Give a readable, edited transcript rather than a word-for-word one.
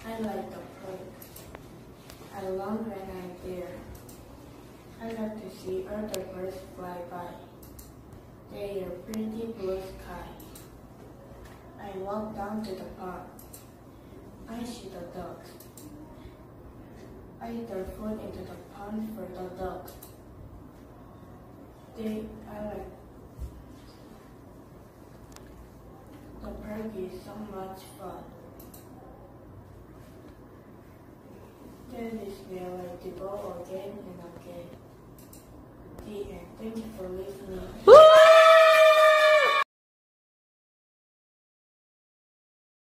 I like the park. I love when I'm there. I like to see other birds fly by. They are pretty blue sky. I walk down to the park. I see the ducks. I throw food into the pond for the ducks. I like the park is so much fun. That is where I like to go again and again. The end. Thank you for listening.